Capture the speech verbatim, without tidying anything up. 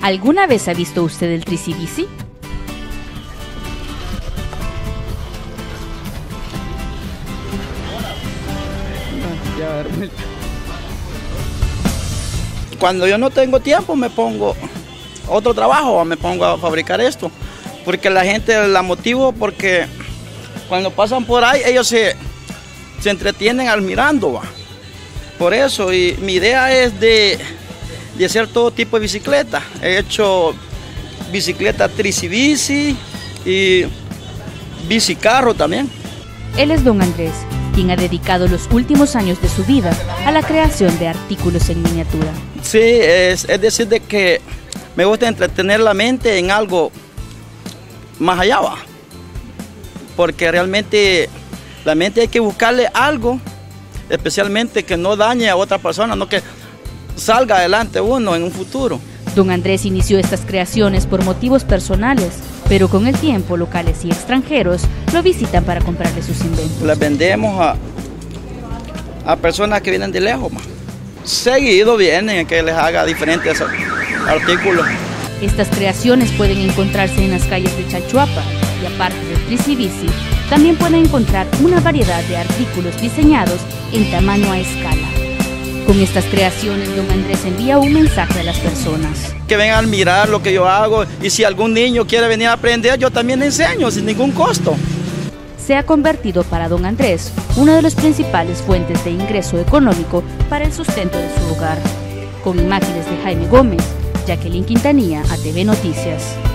¿Alguna vez ha visto usted el Tricibici? Cuando yo no tengo tiempo me pongo otro trabajo, me pongo a fabricar esto, porque la gente la motivo porque cuando pasan por ahí ellos se, se entretienen al mirando, ¿va? Por eso, y mi idea es de, de hacer todo tipo de bicicleta. He hecho bicicleta Tricibici y bicicarro también. Él es don Andrés, quien ha dedicado los últimos años de su vida a la creación de artículos en miniatura. Sí, es, es decir, de que me gusta entretener la mente en algo más allá, ¿va? Porque realmente la mente hay que buscarle algo, especialmente que no dañe a otra persona, no que salga adelante uno en un futuro. Don Andrés inició estas creaciones por motivos personales, pero con el tiempo locales y extranjeros lo visitan para comprarle sus inventos. Las vendemos a, a personas que vienen de lejos, ma. Seguido vienen que les haga diferentes artículos. Estas creaciones pueden encontrarse en las calles de Chalchuapa y aparte del Tricibici, también pueden encontrar una variedad de artículos diseñados en tamaño a escala. Con estas creaciones, don Andrés envía un mensaje a las personas. Que vengan a mirar lo que yo hago y si algún niño quiere venir a aprender, yo también enseño sin ningún costo. Se ha convertido para don Andrés una de las principales fuentes de ingreso económico para el sustento de su hogar. Con imágenes de Jaime Gómez, Jacqueline Quintanilla, A T V Noticias.